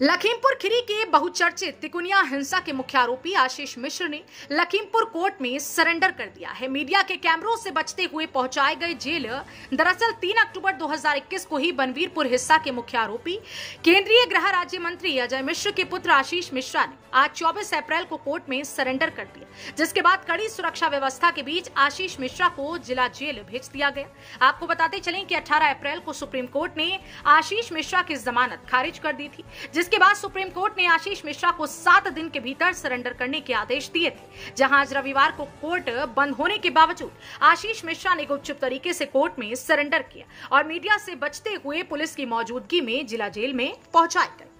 लखीमपुर खीरी के बहुचर्चित तिकुनिया हिंसा के मुख्य आरोपी आशीष मिश्र ने लखीमपुर कोर्ट में सरेंडर कर दिया है। मीडिया के कैमरों से बचते हुए पहुंचाए गए जेल। दरअसल 3 अक्टूबर 2021 को ही बनवीरपुर हिस्सा के मुख्य आरोपी केंद्रीय गृह राज्य मंत्री अजय मिश्र के पुत्र आशीष मिश्रा ने आज 24 अप्रैल को कोर्ट में सरेंडर कर दिया, जिसके बाद कड़ी सुरक्षा व्यवस्था के बीच आशीष मिश्रा को जिला जेल भेज दिया गया। आपको बताते चलें कि 18 अप्रैल को सुप्रीम कोर्ट ने आशीष मिश्रा की जमानत खारिज कर दी थी, जिसके बाद सुप्रीम कोर्ट ने आशीष मिश्रा को 7 दिन के भीतर सरेंडर करने के आदेश दिए थे। जहां आज रविवार को कोर्ट बंद होने के बावजूद आशीष मिश्रा ने गुपचुप तरीके से कोर्ट में सरेंडर किया और मीडिया से बचते हुए पुलिस की मौजूदगी में जिला जेल में पहुंचाए गए।